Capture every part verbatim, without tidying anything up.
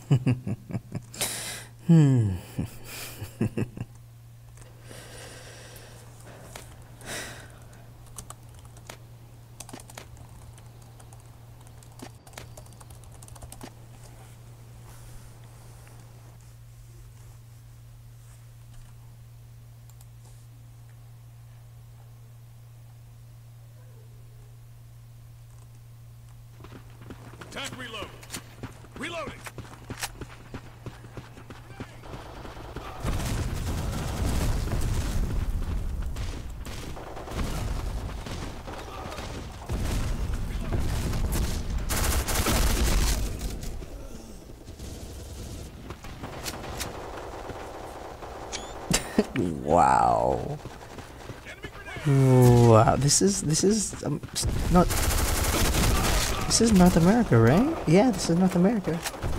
Hmm. Attack reload. Reloading. Wow. Wow. This is this is um, not. This is North America, right? Yeah, this is North America.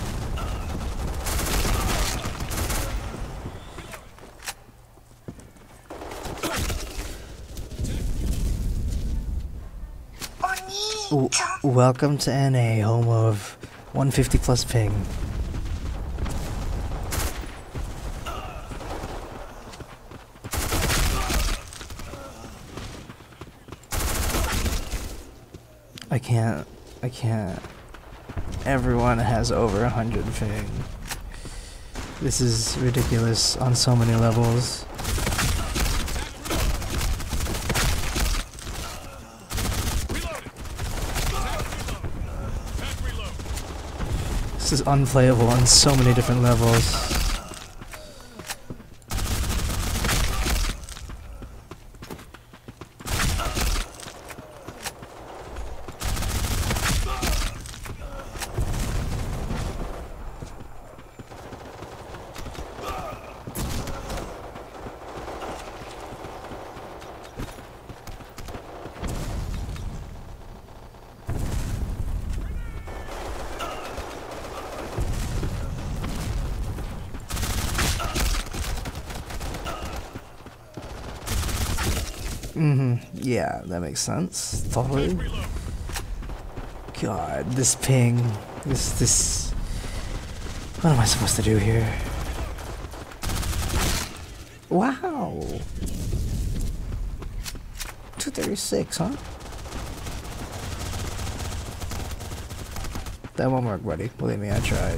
W welcome to N A, home of one fifty plus ping. I can't, I can't. Everyone has over a hundred ping. This is ridiculous on so many levels. This is unplayable on so many different levels. Mm-hmm. Yeah, that makes sense. Totally. God, this ping. This, this... What am I supposed to do here? Wow! two thirty-six, huh? That won't work, buddy. Believe me, I tried.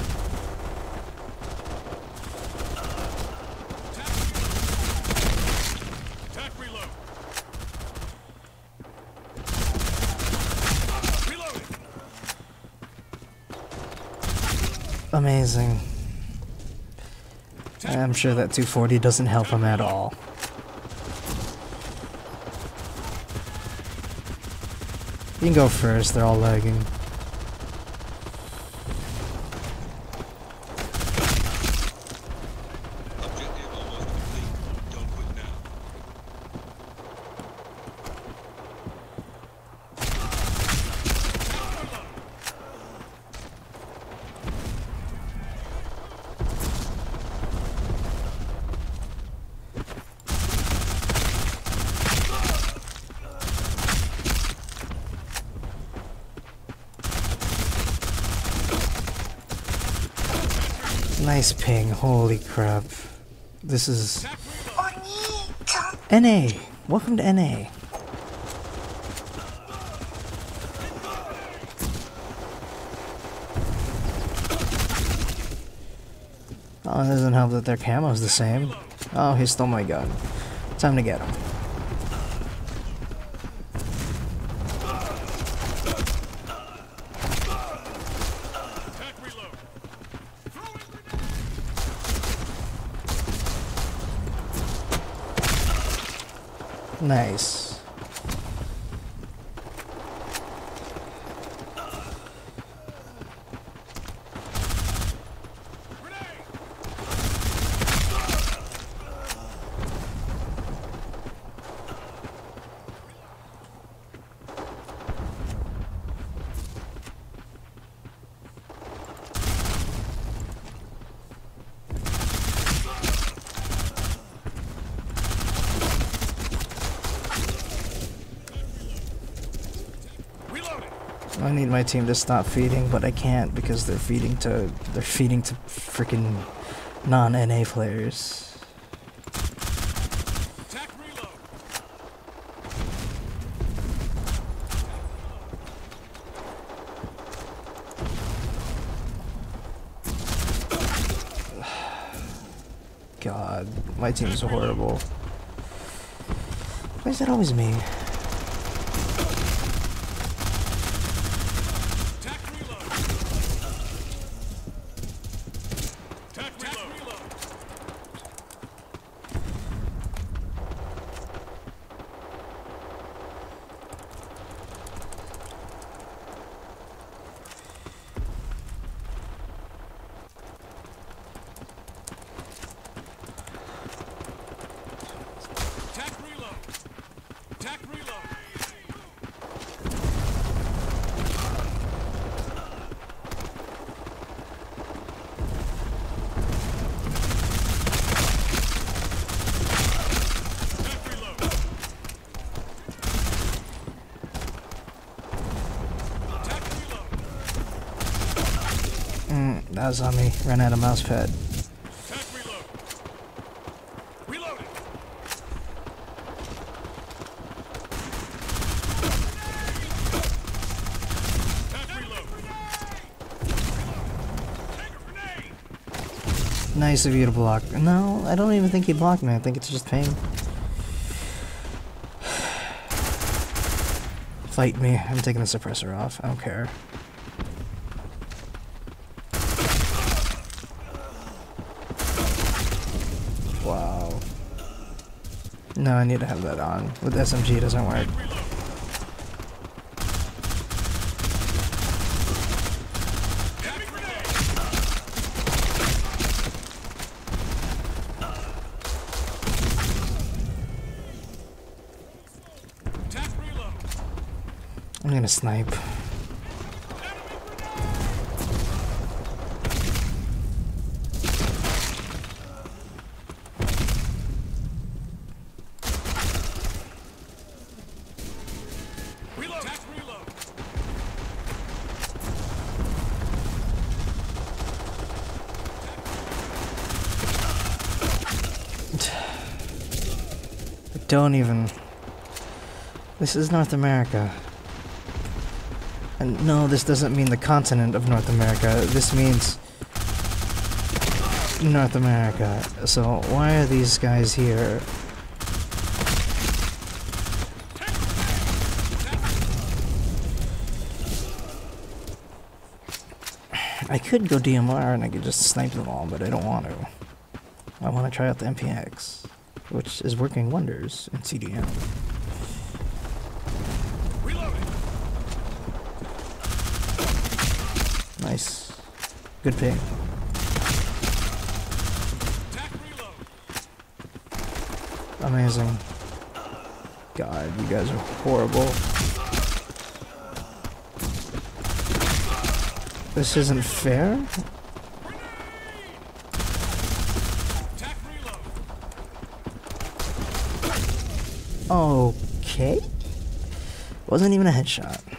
Amazing. I'm sure that two forty doesn't help him at all. You can go first, they're all lagging. Nice ping, holy crap. This is... N A! Welcome to N A. Oh, it doesn't help that their camo's the same. Oh, he stole my gun. Time to get him. Nice. I need my team to stop feeding, but I can't because they're feeding to they're feeding to freaking non-N A players. Attack reload. God, my team's horrible. Why is that always me? Attack reload. Attack reload. Attack reload. Attack reload. Attack reload. Attack reload. Mm, that was on me. Ran out of mouse pad. Attack reload. Reloading. Attack reload. Take a grenade. Nice of you to block. No, I don't even think he blocked me. I think it's just pain. Fight me. I'm taking the suppressor off. I don't care. Wow. No, I need to have that on. With S M G it doesn't work. Reload. Enemy grenade. Attack reload. I'm gonna snipe. Reload. Attack reload. Don't even. This is North America. And no, this doesn't mean the continent of North America. This means North America. So why are these guys here? I could go D M R and I could just snipe them all, but I don't want to. I want to try out the M P X, which is working wonders in C D M. Reloading. Nice. Good ping. Attack reload. Amazing. God, you guys are horrible. This isn't fair? Attack reload. Okay. Wasn't even a headshot.